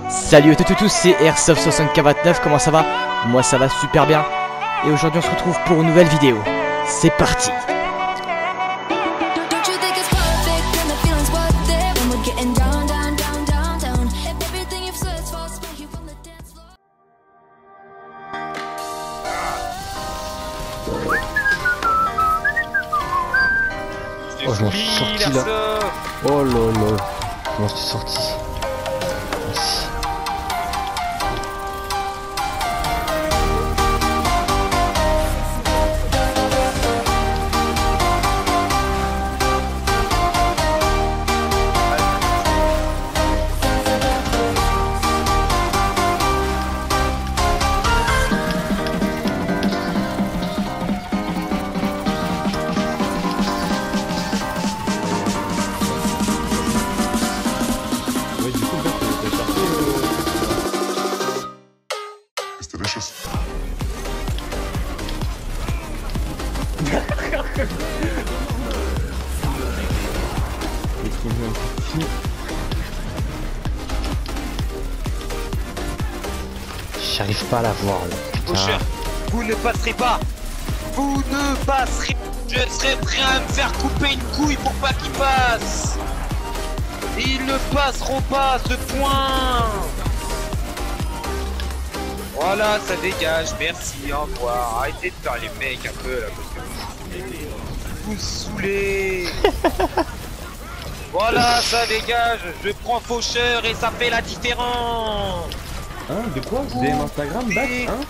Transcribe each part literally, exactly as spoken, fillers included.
Salut à toutes et tous, c'est Airsoft soixante K vingt-neuf, comment ça va? Moi ça va super bien. Et aujourd'hui on se retrouve pour une nouvelle vidéo. C'est parti. Oh, je m'en suis sorti là. Oh là là. Je m'en suis sorti. Merci. J'arrive pas à la voir là. Putain. Vous ne passerez pas. Vous ne passerez pas. Je serai prêt à me faire couper une couille pour pas qu'ils passent. Ils ne passeront pas ce point. Voilà, ça dégage. Merci, au revoir. Arrêtez de faire les mecs un peu là parce que vous me saoulez. Voilà, ça dégage. Je prends faucheur et ça fait la différence. Hein, de quoi? Vous avez un Instagram, Bat, hein?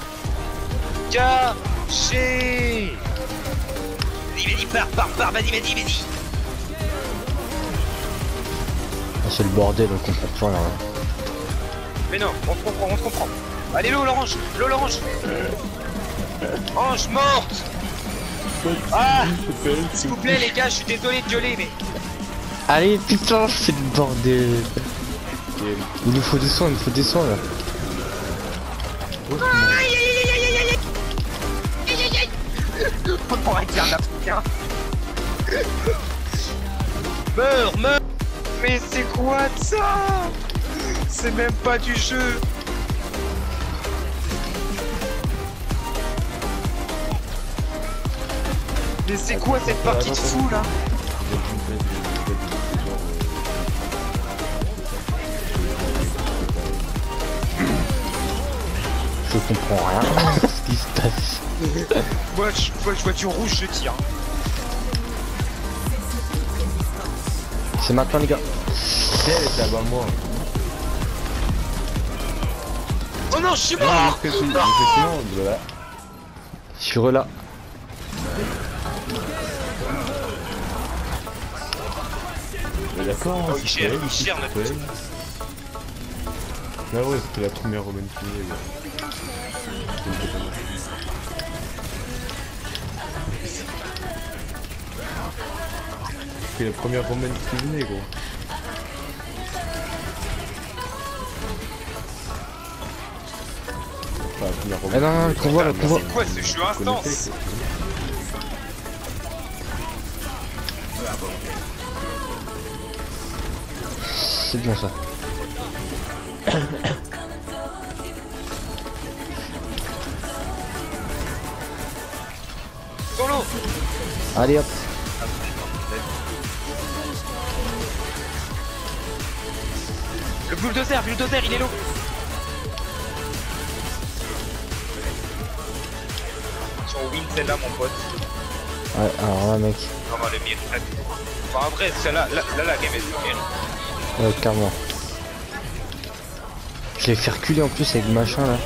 Caché. Vas-y, vas-y, pars, pars, pars, vas-y, vas-y, vas-y. Ah, c'est le bordel, on comprend pas là. Mais non, on se comprend, on se comprend. Allez, l'eau, l'orange, l'eau, l'orange. Orange morte. Ah, s'il vous plaît, les gars, je suis désolé de gueuler, mais... Allez, putain, c'est le bordel. Il nous faut des soins, il nous faut des soins là. Aïe aïe aïe aïe aïe aïe aïe aïe. On va dire un africain. Meurs, meurs. Mais c'est quoi ça? C'est même pas du jeu. Mais c'est quoi cette partie de fou là? Je comprends rien ce qui se passe. Moi je, moi, je vois du rouge, je tire. C'est maintenant les gars. Elle est là-bas moi. Oh non, je suis mort. Je suis re là. D'accord, oh, il gère, il gère notre... Ah ouais, c'était la première romaine finie. C'était la première romaine qui venait, gros. Enfin, la première romaine. Ah non, non, le convoi, le convoi. C'est quoi ce jeu intense? C'est bien ça. Solo. Allez hop. Le bulldozer, bulldozer, il est low. Sur win celle-là mon pote. Ouais, alors là mec. Vraiment le mire. Enfin en vrai celle-là, là, là la game est le mire. Ouais, carrément. Je l'ai fait reculer en plus avec le machin là.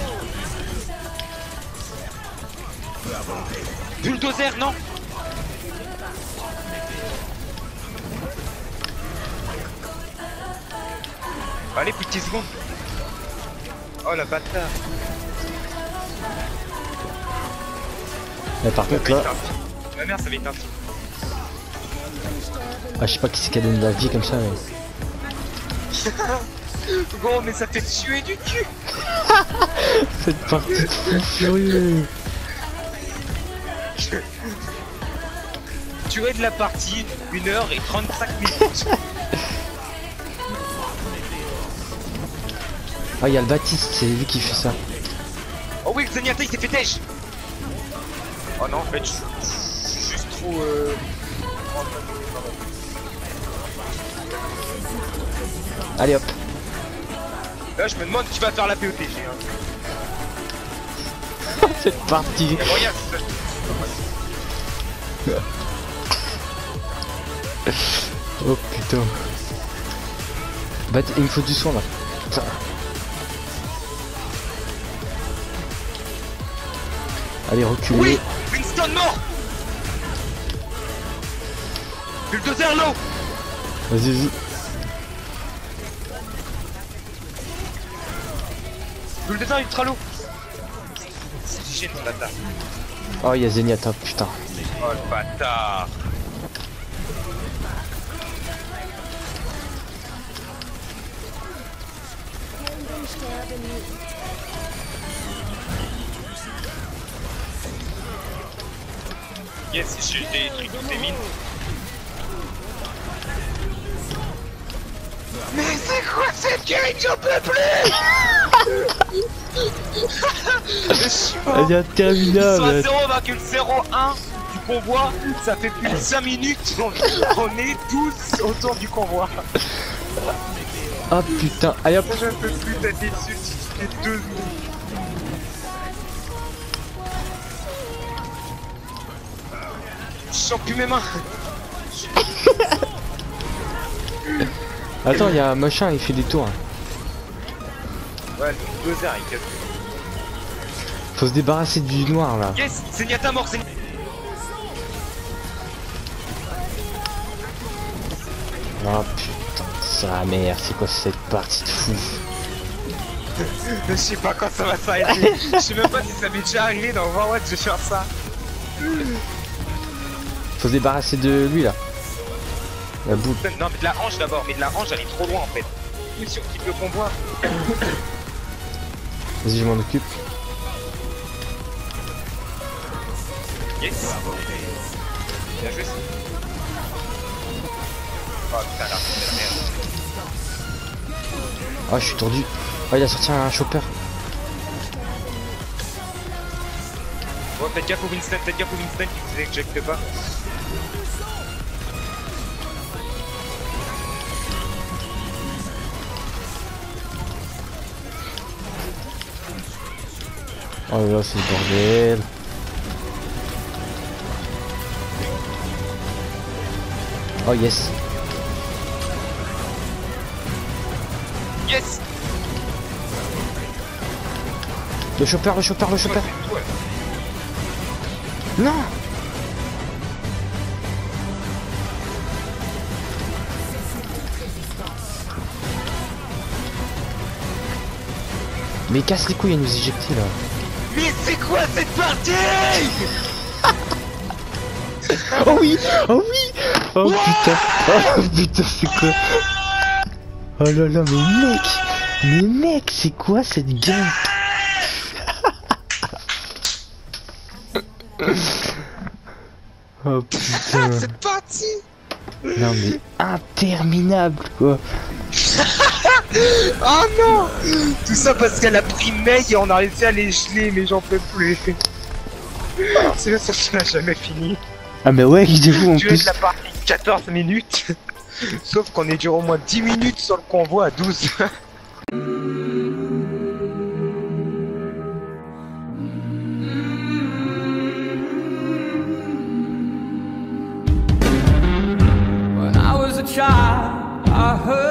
Bulldozer, non. Allez, plus de dix secondes. Oh la bâtard. Mais par contre là. La merde, ça va être un film. Ah, je sais pas qui c'est qui a donné de la vie comme ça mais. Gros, mais ça fait tuer du cul. Cette partie de fou furieux. Durée de la partie, une heure et trente-cinq minutes. Ah, il y a le Baptiste, c'est lui qui fait ça. Oh oui, le Zenyatta il s'est fait têche. Oh non, en fait, je je suis juste trop. Euh... Allez hop. Là, je me demande qui va faire la P O T G. Hein. C'est parti. Il y a moyen, c'est ça. Oh putain. Bah, il me faut du son là. Putain. Allez, reculez. Oui, Winston mort. Bulldozer low. Vas-y, vas-y. Bulldozer ultra low. C'est hygiène ce bâtard. Oh, il y a Zenyatta, putain. Oh le bâtard. Yes, j'ai détruit toutes les mines. Mais c'est quoi cette game? J'en peux plus. Je suis mort. Elle est interminable. Ils sont à zéro virgule zéro un du convoi. Ça fait plus de cinq minutes. On, on est tous autour du convoi. Ah putain. Allez hop. Je peux plus d'être déçu. C'était deux minutes. Je sens plus mes mains. Attends, il y a un machin, il fait des tours. Ouais, le bulldozer il casse. Faut se débarrasser du noir là. Yes, Zenyatta mort, Zenyatta. Oh putain, sa mère, c'est quoi cette partie de fou? Je sais pas quand ça va s'arrêter. Je sais même pas si ça m'est déjà arrivé dans Overwatch de faire ça. Faut se débarrasser de lui là. La boule. Non mais de la hanche d'abord, mais de la hanche j'arrive trop loin en fait. Mission type le convoi. Vas-y, je m'en occupe. Yes. Bien joué. Oh putain là, c'est la merde. Oh, je suis tordu. Oh, il a sorti un chopper. Bon, faites gaffe au Winston, faites gaffe au Winston qui vous éjecte pas. Oh là là, c'est le bordel. Oh yes. Yes. Le chopper, le chopper, le chopper. Non. Mais casse les couilles à nous éjecter là. Mais c'est quoi cette partie? Oh oui. Oh oui. Oh putain. Oh putain, c'est quoi? Oh là là, mais mec. Mais mec, c'est quoi cette game? Oh putain. Cette partie. Non mais interminable quoi. Oh non. Tout ça parce qu'elle a pris Mei et on a réussi à les geler, mais j'en peux plus. C'est là, ça n'a jamais fini. Ah mais ouais, il est fou en Tu plus. la partie quatorze minutes. Sauf qu'on est duré au moins dix minutes sur le convoi à douze. When I was a child, I heard